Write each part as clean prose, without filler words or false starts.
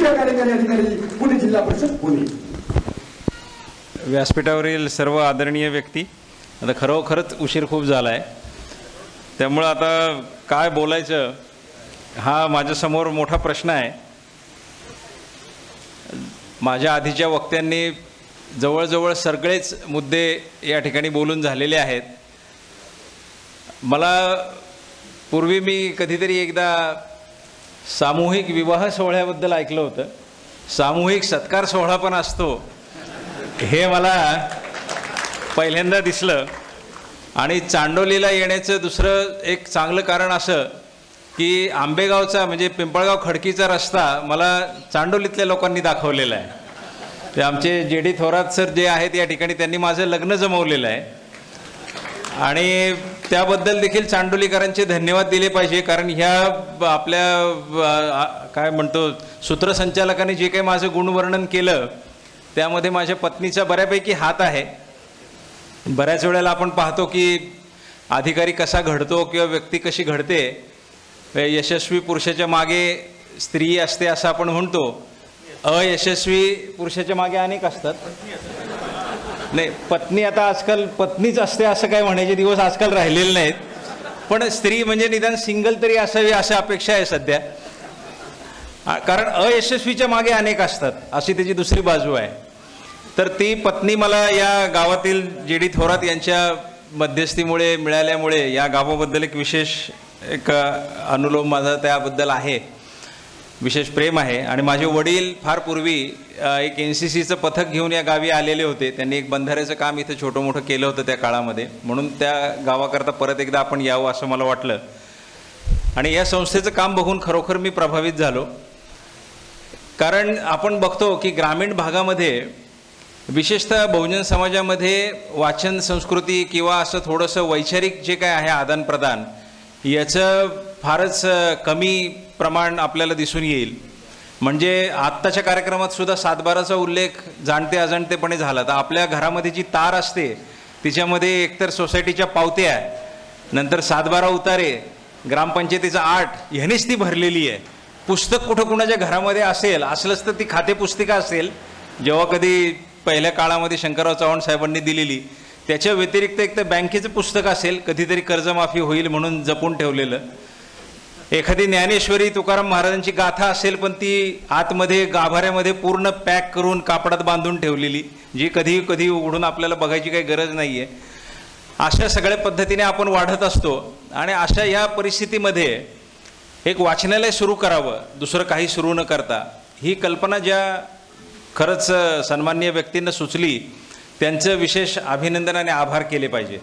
मुख्य कार्यकारी अधिकारी पुणे जिल्हा परिषद पुणे. व्यासपीठावरील सर्व आदरणीय व्यक्ती, आता खरोखरच उशीर खूप झाला आहे, त्यामुळं आता काय बोलायचं हा माझ्यासमोर मोठा प्रश्न आहे. माझ्या आधीच्या वक्त्यांनी जवळजवळ सगळेच मुद्दे या ठिकाणी बोलून झालेले आहेत. मला पूर्वी मी कधीतरी एकदा सामूहिक विवाह सोहळ्याबद्दल ऐकलं होतं. सामूहिक सत्कार सोहळा पण असतो हे मला पहिल्यांदा दिसलं. आणि चांडोलीला येण्याचं दुसरं एक चांगलं कारण असं की आंबेगावचा म्हणजे पिंपळगाव खडकीचा रस्ता मला चांडोलीतल्या लोकांनी दाखवलेला आहे. ते आमचे JD थोरात सर जे आहेत या ठिकाणी, त्यांनी माझं लग्न जमवलेलं आहे आणि त्याबद्दल देखील चांडोलीकरांचे धन्यवाद दिले पाहिजे. कारण ह्या आपल्या काय म्हणतो सूत्रसंचालकांनी जे काही माझं गुणवर्णन केलं त्यामध्ये माझ्या पत्नीचा बऱ्यापैकी हात आहे. बऱ्याच वेळेला आपण पाहतो की अधिकारी कसा घडतो किंवा व्यक्ती कशी घडते, यशस्वी पुरुषाच्या मागे स्त्री असते असं आपण म्हणतो. अयशस्वी पुरुषाच्या मागे अनेक असतात. नाही, पत्नी आता आजकाल पत्नीच असते असं काय म्हणायचे दिवस आजकाल राहिलेले नाहीत, पण स्त्री म्हणजे निदान सिंगल तरी असावी अशा अपेक्षा आहे सध्या. कारण अयशस्वीच्या मागे अनेक असतात अशी त्याची दुसरी बाजू आहे. तर ती पत्नी मला या गावातील JD थोरात यांच्या मध्यस्थीमुळे मिळाल्यामुळे या गावाबद्दल एक विशेष एक अनुलोम माझा त्याबद्दल आहे, विशेष प्रेम आहे. आणि माझे वडील फार पूर्वी एक NCCचं पथक घेऊन या गावी आलेले होते. त्यांनी एक बंधाऱ्याचं काम इथं छोटं मोठं केलं होतं त्या काळामध्ये, म्हणून त्या गावाकरता परत एकदा आपण यावं असं मला वाटलं. आणि या संस्थेचं काम बघून खरोखर मी प्रभावित झालो. कारण आपण बघतो की ग्रामीण भागामध्ये विशेषतः बहुजन समाजामध्ये वाचन संस्कृती किंवा असं थोडंसं वैचारिक जे काय आहे आदानप्रदान याचं फारच कमी प्रमाण आपल्याला दिसून येईल. म्हणजे आत्ताच्या कार्यक्रमात सुद्धा सातबाराचा उल्लेख जाणते अजाणतेपणे झाला. तर आपल्या घरामध्ये जी तार असते तिच्यामध्ये एकतर सोसायटीच्या पावत्या, नंतर सातबारा उतारे, ग्रामपंचायतीचा 8 ह्यानेच ती भरलेली आहे. पुस्तक कुठं कुणाच्या घरामध्ये असेल, असलंच तर ती खाते पुस्तिका असेल जेव्हा कधी पहिल्या काळामध्ये शंकरराव चव्हाण साहेबांनी दिलेली. त्याच्या व्यतिरिक्त एक तर बँकेचं पुस्तक असेल, कधीतरी कर्जमाफी होईल म्हणून जपून ठेवलेलं. एखादी ज्ञानेश्वरी तुकाराम महाराजांची गाथा असेल, पण ती आतमध्ये गाभाऱ्यामध्ये पूर्ण पॅक करून कापडात बांधून ठेवलेली, जी कधी कधी उघडून आपल्याला बघायची काही गरज नाही आहे. अशा सगळ्या पद्धतीने आपण वाढत असतो. आणि अशा या परिस्थितीमध्ये एक वाचनालय सुरू करावं, दुसरं काही सुरू न करता, ही कल्पना ज्या खरंच सन्माननीय व्यक्तींना सुचली त्यांचं विशेष अभिनंदन आणि आभार केले पाहिजे.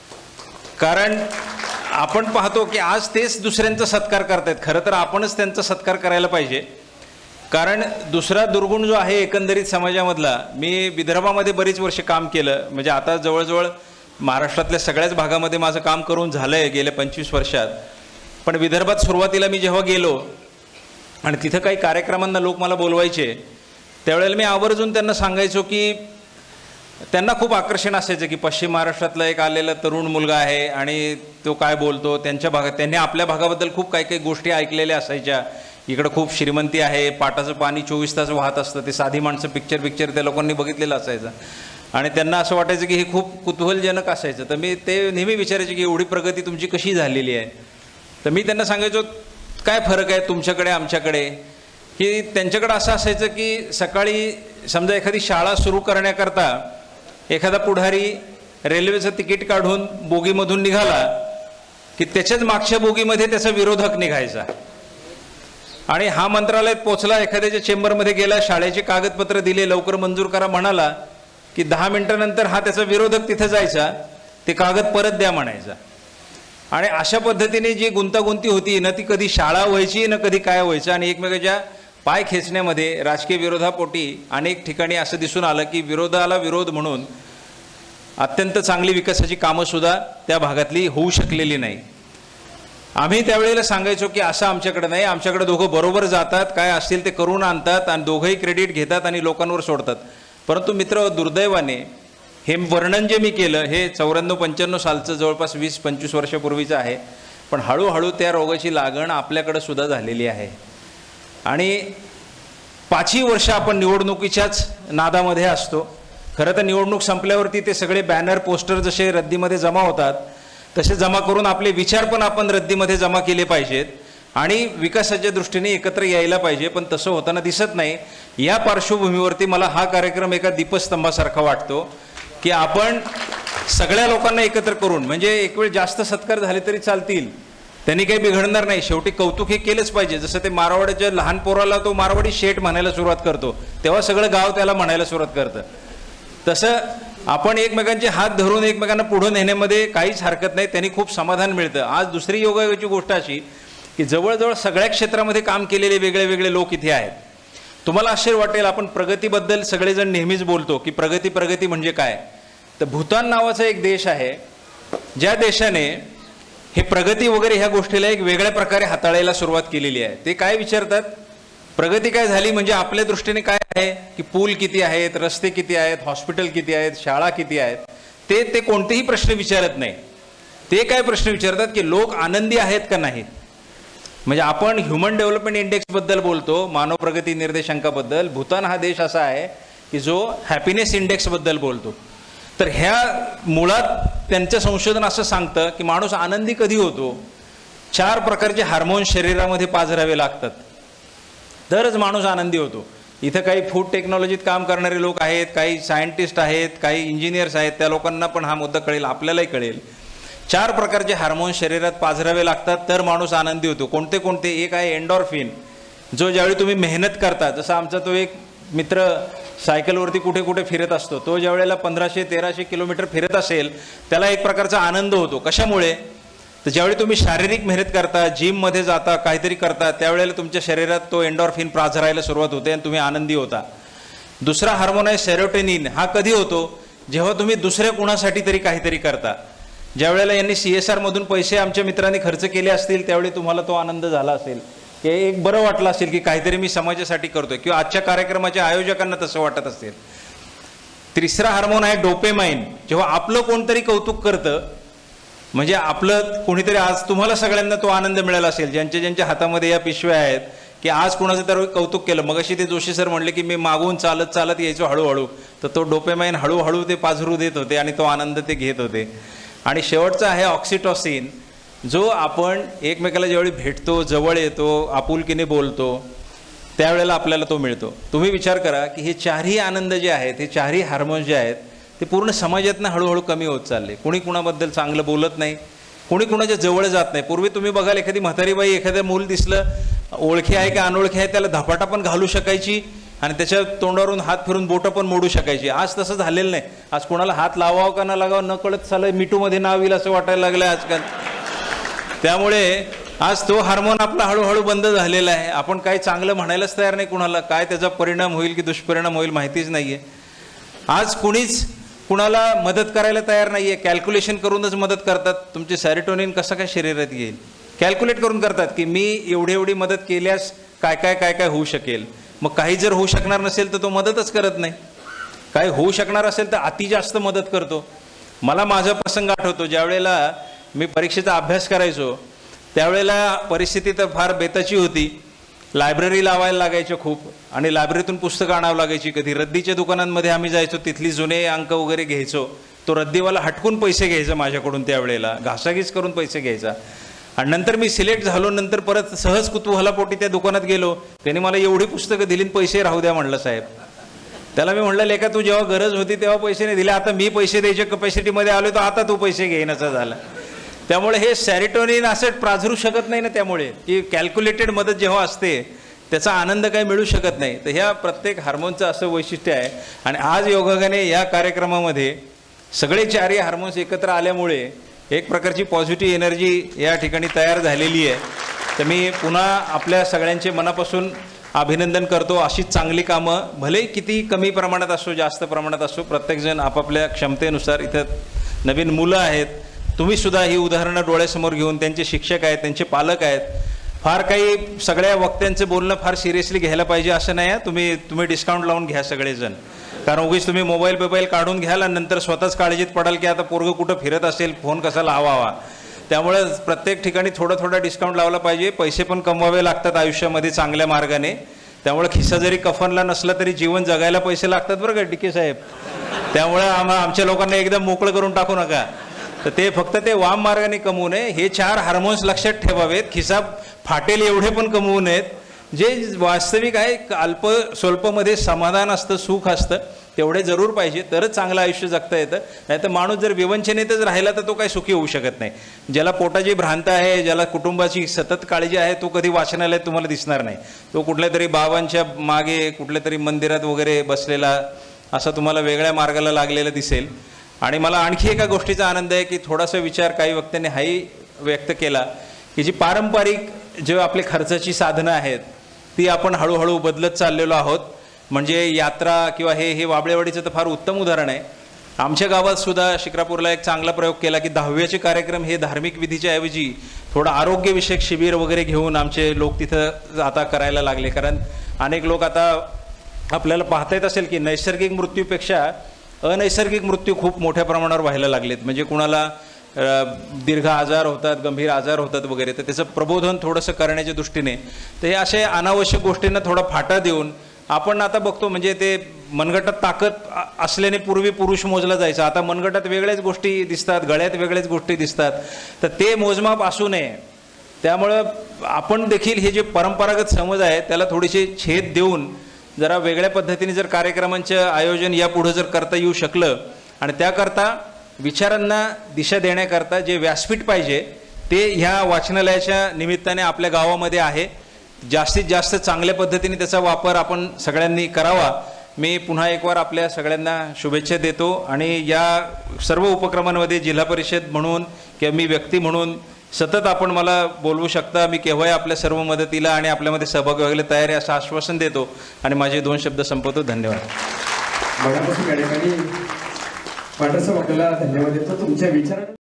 कारण आपण पाहतो की आज तेच दुसऱ्यांचा सत्कार करतायत. खरं तर आपणच त्यांचा सत्कार करायला पाहिजे. कारण दुसरा दुर्गुण जो आहे एकंदरीत समाजामधला, मी विदर्भामध्ये बरीच वर्ष काम केलं, म्हणजे आता जवळजवळ महाराष्ट्रातल्या सगळ्याच भागामध्ये माझं काम करून झालं आहे गेल्या 25 वर्षात. पण विदर्भात सुरुवातीला मी जेव्हा गेलो आणि तिथं काही कार्यक्रमांना लोक मला बोलवायचे, त्यावेळेला मी आवर्जून त्यांना सांगायचो की त्यांना खूप आकर्षण असायचं की पश्चिम महाराष्ट्रातला एक आलेला तरुण मुलगा आहे आणि तो काय बोलतो त्यांच्या भागात. त्यांनी आपल्या भागाबद्दल खूप काही काही गोष्टी ऐकलेल्या असायच्या. इकडं खूप श्रीमंती आहे, पाटाचं पाणी 24 तास वाहत असतं, ते साधी माणसं पिक्चर त्या लोकांनी बघितलेलं असायचं. आणि त्यांना असं वाटायचं की हे खूप कुतूहलजनक असायचं. तर मी ते नेहमी विचारायचे की एवढी प्रगती तुमची कशी झालेली आहे. तर मी त्यांना सांगायचो काय फरक आहे तुमच्याकडे आमच्याकडे. की त्यांच्याकडे असं असायचं की सकाळी समजा एखादी शाळा सुरू करण्याकरता एखादा पुढारी रेल्वेचं तिकीट काढून बोगीमधून निघाला की त्याच्याच मागच्या बोगीमध्ये त्याचा विरोधक निघायचा. आणि हा मंत्रालयात पोचला, एखाद्याच्या चेंबरमध्ये गेला, शाळेचे कागदपत्र दिले, लवकर मंजूर करा म्हणाला की 10 मिनिटानंतर हा त्याचा विरोधक तिथं जायचा, ते कागद परत द्या म्हणायचा. आणि अशा पद्धतीने जी गुंतागुंती होती ना, ती कधी शाळा व्हायची ना कधी काय व्हायचं. आणि एकमेकाच्या पाय खेचण्यामध्ये राजकीय विरोधापोटी अनेक ठिकाणी असं दिसून आलं की विरोधाला विरोध म्हणून अत्यंत चांगली विकासाची कामंसुद्धा त्या भागातली होऊ शकलेली नाही. आम्ही त्यावेळेला सांगायचो की असं आमच्याकडे नाही, आमच्याकडे दोघं बरोबर जातात, काय असतील ते करून आणतात आणि दोघंही क्रेडिट घेतात आणि लोकांवर सोडतात. परंतु मित्र, दुर्दैवाने हे वर्णन जे मी केलं हे 94-95 सालचं जवळपास 20-25 वर्षापूर्वीचं आहे. पण हळूहळू त्या रोगाची लागण आपल्याकडे सुद्धा झालेली आहे. आणि 5ही वर्ष आपण निवडणुकीच्याच नादामध्ये असतो. खरं तर निवडणूक संपल्यावरती ते सगळे बॅनर पोस्टर जसे रद्दीमध्ये जमा होतात तसे जमा करून आपले विचार पण आपण रद्दीमध्ये जमा केले पाहिजेत आणि विकासाच्या दृष्टीने एकत्र यायला पाहिजे, पण तसं होताना दिसत नाही. या पार्श्वभूमीवरती मला हा कार्यक्रम एका दीपस्तंभासारखा वाटतो की आपण सगळ्या लोकांना एकत्र करून, म्हणजे एक वेळ जास्त सत्कार झाले तरी चालतील, त्यांनी काही बिघडणार नाही. शेवटी कौतुक हे केलंच पाहिजे. जसं ते मारवाड्याच्या लहान पोराला तो मारवाडी शेठ म्हणायला सुरुवात करतो तेव्हा सगळं गाव त्याला म्हणायला सुरुवात करतं. तसं आपण एकमेकांचे हात धरून एकमेकांना पुढे नेण्यामध्ये काहीच हरकत नाही, त्यांनी खूप समाधान मिळतं. आज दुसरी योगायोगाची गोष्ट अशी की जवळजवळ सगळ्या क्षेत्रामध्ये काम केलेले वेगळे वेगळे लोक इथे आहेत. तुम्हाला आश्चर्य वाटेल, आपण प्रगतीबद्दल सगळेजण नेहमीच बोलतो की प्रगती प्रगती म्हणजे काय. तर भूतान नावाचा एक देश आहे ज्या देशाने हे प्रगती वगैरे ह्या गोष्टीला एक वेगळ्या प्रकारे हाताळायला सुरुवात केलेली आहे. ते काय विचारतात, प्रगती काय झाली म्हणजे आपल्या दृष्टीने काय आहे की पूल किती आहेत, रस्ते किती आहेत, हॉस्पिटल किती आहेत, शाळा किती आहेत, ते कोणतेही प्रश्न विचारत नाही. ते काय प्रश्न विचारतात की लोक आनंदी आहेत का नाहीत. म्हणजे आपण ह्युमन डेव्हलपमेंट इंडेक्स बद्दल बोलतो, मानव प्रगती निर्देशांकाबद्दल. भूतान हा देश असा आहे की जो हॅपीनेस इंडेक्स बद्दल बोलतो. तर ह्या मुळात त्यांचं संशोधन असं सांगतं की माणूस आनंदी कधी होतो, 4 प्रकारचे हार्मोन्स शरीरामध्ये पाझरावे लागतात तरच माणूस आनंदी होतो. इथं काही फूड टेक्नॉलॉजीत काम करणारे लोक आहेत, काही सायंटिस्ट आहेत, काही इंजिनियर्स आहेत, त्या लोकांना पण हा मुद्दा कळेल, आपल्यालाही कळेल. 4 प्रकारचे हार्मोन्स शरीरात पाझरावे लागतात तर माणूस आनंदी होतो. कोणते कोणते, एक आहे एंडॉर्फिन, जो ज्यावेळी तुम्ही मेहनत करता, जसा आमचा तो एक मित्र सायकलवरती कुठे कुठे फिरत असतो, तो ज्यावेळेला 1500-1300 किलोमीटर फिरत असेल त्याला एक प्रकारचा आनंद होतो. कशामुळे, तर ज्यावेळी तुम्ही शारीरिक मेहनत करता, जिममध्ये जाता, काहीतरी करता, त्यावेळेला तुमच्या शरीरात तो एंडॉर्फिन पाझरायला सुरुवात होते आणि तुम्ही आनंदी होता. दुसरा हार्मोन आहे सेरोटोनिन. हा कधी होतो, जेव्हा तुम्ही दुसऱ्या कुणासाठी तरी काहीतरी करता. ज्यावेळेला यांनी CSR मधून पैसे आमच्या मित्रांनी खर्च केले असतील त्यावेळी तुम्हाला तो आनंद झाला असेल, की एक बरं वाटलं असेल की काहीतरी मी समाजासाठी करतोय, किंवा आजच्या कार्यक्रमाच्या आयोजकांना तसं वाटत असेल. तिसरा हार्मोन आहे डोपेमाइन. जेव्हा आपलं कोणतरी कौतुक करतं, म्हणजे आपलं कोणीतरी, आज तुम्हाला सगळ्यांना तो आनंद मिळाला असेल ज्यांच्या ज्यांच्या हातामध्ये या पिशव्या आहेत, की आज कोणाचं तर कौतुक केलं. मगाशी ते जोशी सर म्हणले की मी मागून चालत चालत यायचो हळूहळू, तर तो डोपेमाइन हळूहळू ते पाझरू देत होते आणि तो आनंद ते घेत होते. आणि शेवटचा आहे ऑक्सिटोसिन, जो आपण एकमेकाला ज्यावेळी भेटतो, जवळ येतो, आपुलकीने बोलतो, त्यावेळेला आपल्याला तो मिळतो. तुम्ही विचार करा की हे 4ही आनंद जे आहेत, हे 4ही हार्मोन्स जे आहेत, ते पूर्ण समाजातनं हळूहळू कमी होत चालले. कोणी कुणाबद्दल चांगलं बोलत नाही, कोणी कुणाच्या जवळ जात नाही. पूर्वी तुम्ही बघाल एखादी म्हातारी बाई एखाद्या मूल दिसलं, ओळखी आहे का अनोळखी आहे, त्याला धपाटा पण घालू शकायची आणि त्याच्या तोंडावरून हात फिरून बोटं पण मोडू शकायची. आज तसं झालेलं नाही. आज कोणाला हात लावावं का न लागावं न कळत चालय, मिठूमध्ये नाव येईल असं वाटायला लागलं आजकाल. त्यामुळे आज तो हार्मोन आपला हळूहळू बंद झालेला आहे. आपण काही चांगलं म्हणायलाच तयार नाही कुणाला, काय त्याचा परिणाम होईल की दुष्परिणाम होईल माहितीच नाहीये. आज कुणीच कुणाला मदत करायला तयार नाहीये, कॅल्क्युलेशन करूनच मदत करतात. तुमचे सेरोटोनिन कसं काय शरीरात येईल, कॅल्क्युलेट करून करतात की मी एवढी मदत केल्यास काय काय काय काय होऊ शकेल. मग काही जर होऊ शकणार नसेल तर तो मदतच करत नाही, काही होऊ शकणार असेल तर अति जास्त मदत करतो. मला माझा प्रसंग आठवतो, ज्यावेळेला मी परीक्षेचा अभ्यास करायचो त्यावेळेला परिस्थिती तर फार बेताची होती. लायब्ररी लावायला लागायचं खूप, आणि लायब्ररीतून पुस्तकं आणावं लागायची. कधी रद्दीच्या दुकानांमध्ये आम्ही जायचो, तिथली जुने अंक वगैरे घ्यायचो. तो रद्दीवाला हटकून पैसे घ्यायचा माझ्याकडून, त्यावेळेला घासाघीस करून पैसे घ्यायचा. आणि नंतर मी सिलेक्ट झालो, नंतर परत सहज कुतूहलापोटी त्या दुकानात गेलो. त्यांनी मला एवढी पुस्तकं दिली, पैसे राहू द्या म्हणलं साहेब. त्याला मी म्हणलं, लेका तू जेव्हा गरज होती तेव्हा पैसे नाही दिले, आता मी पैसे द्यायच्या कपॅसिटीमध्ये आलो तर आता तू पैसे घेईनाचा झाला. त्यामुळे हे सेरोटोनिन असं पाझरू शकत नाही ना, त्यामुळे की कॅल्क्युलेटेड मदत जेव्हा असते त्याचा आनंद काही मिळू शकत नाही. तर ह्या प्रत्येक हार्मोनचं असं वैशिष्ट्य आहे. आणि आज योगाने या कार्यक्रमामध्ये सगळे 4ही हार्मोन्स एकत्र आल्यामुळे एक प्रकारची पॉझिटिव्ह एनर्जी या ठिकाणी तयार झालेली आहे. तर मी पुन्हा आपल्या सगळ्यांचे मनापासून अभिनंदन करतो. अशीच चांगली कामं भले किती कमी प्रमाणात असो जास्त प्रमाणात असो, प्रत्येकजण आपापल्या क्षमतेनुसार, इथं नवीन मुलं आहेत, तुम्ही सुद्धा ही उदाहरणं डोळ्यासमोर घेऊन, त्यांचे शिक्षक आहेत, त्यांचे पालक आहेत, फार काही सगळ्या वक्त्यांचं बोलणं फार सिरियसली घ्यायला पाहिजे असं नाही आहे. तुम्ही डिस्काउंट लावून घ्या सगळेजण, कारण उगीच तुम्ही मोबाईल काढून घ्याल आणि नंतर स्वतःच काळजीत पडाल की आता पोरगं कुठं फिरत असेल, फोन कसा लावावा. त्यामुळे प्रत्येक ठिकाणी थोडं डिस्काउंट लावला पाहिजे. पैसे पण कमवावे लागतात आयुष्यामध्ये चांगल्या मार्गाने. त्यामुळे खिस्सा जरी कफनला नसला तरी जीवन जगायला पैसे लागतात बरं का डिके साहेब. त्यामुळे आमच्या लोकांना एकदम मोकळं करून टाकू नका. तर ते फक्त ते वाम मार्गाने कमवू नये, हे 4 हार्मोन्स लक्षात ठेवावेत. खिसा फाटेल एवढे पण कमवू नयेत. जे वास्तविक आहे अल्प स्वल्पमध्ये समाधान असतं, सुख असतं, तेवढे जरूर पाहिजे, तरच चांगलं आयुष्य जगता येतं. नाही तर माणूस जर विवंचनेतच राहिला तर तो काही सुखी होऊ शकत नाही. ज्याला पोटाची भ्रांत आहे, ज्याला कुटुंबाची सतत काळजी आहे, तो कधी वाचनालयात तुम्हाला दिसणार नाही. तो कुठल्या तरी बाबांच्या मागे कुठल्या तरी मंदिरात वगैरे बसलेला असा तुम्हाला वेगळ्या मार्गाला लागलेला दिसेल. आणि मला आणखी एका गोष्टीचा आनंद आहे की थोडासा विचार काही वक्त्यांनी हाही व्यक्त केला की जी पारंपरिक जे आपले खर्चाची साधनं आहेत ती आपण हळूहळू बदलत चाललेलो आहोत. म्हणजे यात्रा किंवा हे वाबळेवाडीचं तर फार उत्तम उदाहरण आहे. आमच्या गावात सुद्धा शिक्रापूरला एक चांगला प्रयोग केला की 10वीचे कार्यक्रम हे धार्मिक विधीच्या ऐवजी थोडं आरोग्यविषयक शिबिर वगैरे घेऊन आमचे लोक तिथं आता करायला लागले. कारण अनेक लोक आता आपल्याला पाहता येत असेल की नैसर्गिक मृत्यूपेक्षा अनैसर्गिक मृत्यू खूप मोठ्या प्रमाणावर व्हायला लागलेत. म्हणजे कुणाला दीर्घ आजार होतात, गंभीर आजार होतात वगैरे. तर त्याचं प्रबोधन थोडंसं करण्याच्या दृष्टीने तर हे असे अनावश्यक गोष्टींना थोडा फाटा देऊन आपण आता बघतो. म्हणजे ते मनगटात ताकद असल्याने पूर्वी पुरुष मोजला जायचा, आता मनगटात वेगळ्याच गोष्टी दिसतात, गळ्यात वेगळ्याच गोष्टी दिसतात. तर ते मोजमाप असू नये. त्यामुळं आपण देखील हे जे परंपरागत समज आहे त्याला थोडीशी छेद देऊन जरा वेगळ्या पद्धतीने जर कार्यक्रमांचं आयोजन यापुढं जर करता येऊ शकलं आणि त्याकरता विचारांना दिशा देण्याकरता जे व्यासपीठ पाहिजे ते ह्या वाचनालयाच्या निमित्ताने आपल्या गावामध्ये आहे. जास्तीत जास्त चांगल्या पद्धतीने त्याचा वापर आपण सगळ्यांनी करावा. मी पुन्हा एक वार आपल्या सगळ्यांना शुभेच्छा देतो. आणि या सर्व उपक्रमांमध्ये जिल्हा परिषद म्हणून किंवा मी व्यक्ती म्हणून सतत आपण मला बोलवू शकता. मी केव्हाही आपल्या सर्व मदतीला आणि आपल्यामध्ये सहभागी व्हायला तयार आहे असं आश्वासन देतो आणि माझे 2 शब्द संपवतो. धन्यवाद. मनापासून या ठिकाणी पाटणसाहेब आपल्याला धन्यवाद देतो तुमच्या विचारांना.